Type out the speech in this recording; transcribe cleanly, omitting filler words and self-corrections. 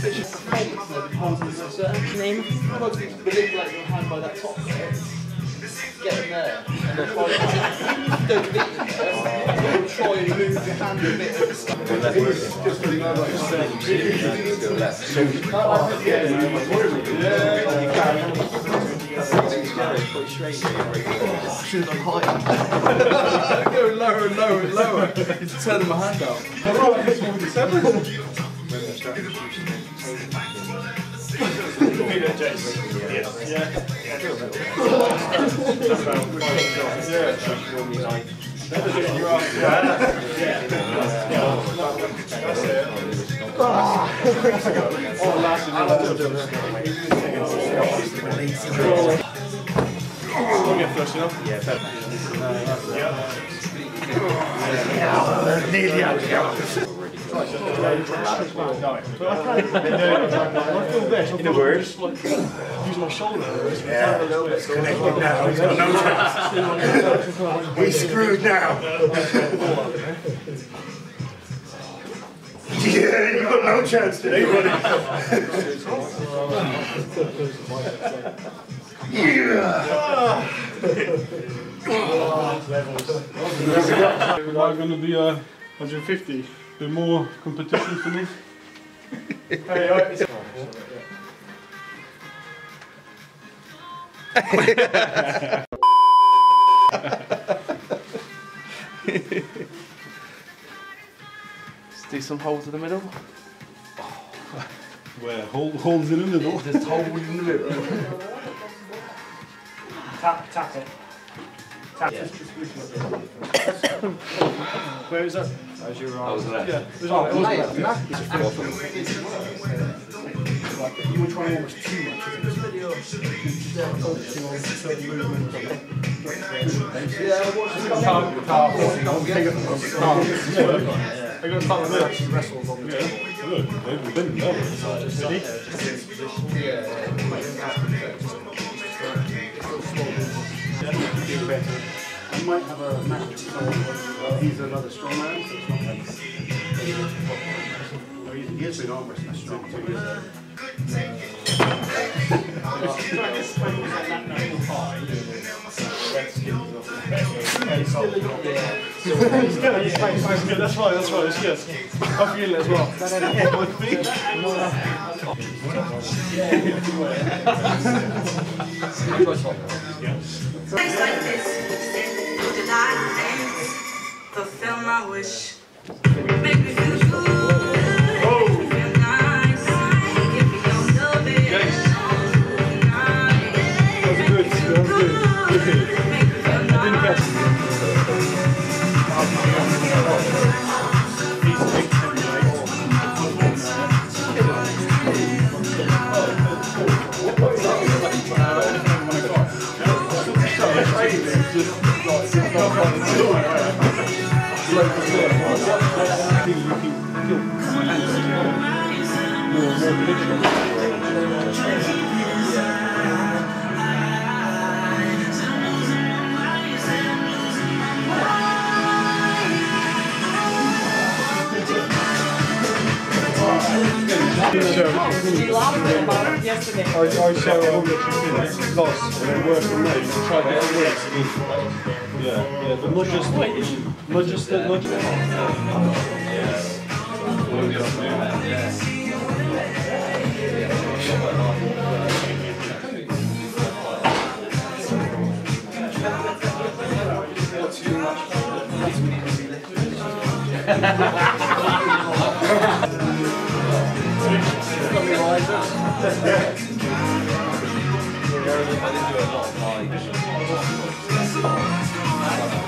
just name. Manipulate your hand by that top bit. Get in there. And then don't leave it there. Try and move your hand a bit. Just to know like should have done higher. Go lower and lower and lower. It's turning my hand out. Alright, it's 47. Nearly out of in a word, use my shoulder. Yeah, it's connected now. He's got no chance. He's screwed now. Yeah, you've got no chance today, buddy. Am I going to be 150? Bit more competition for me. Let's do some holes in the middle. Where? Holes in the middle? Just holes in the middle. Tap it. Tap it. Where is that? As your arm. Yeah. You were trying almost too much in this video. Focusing on certain movements. I got to start with this. Wrestles on the table. Look, they've been there. I might have a match, so he's another strong man, so it's not like he has been arm wrestling strong 2 years ago. That's right, it's good. I feel it as well. Things like this, did I fulfill my wish? Make me feel good, make me feel nice, give me your loving, make me feel good, make me feel nice. I show all that you lost and then work on those to try to get a win. Yeah, but not just I didn't do a lot of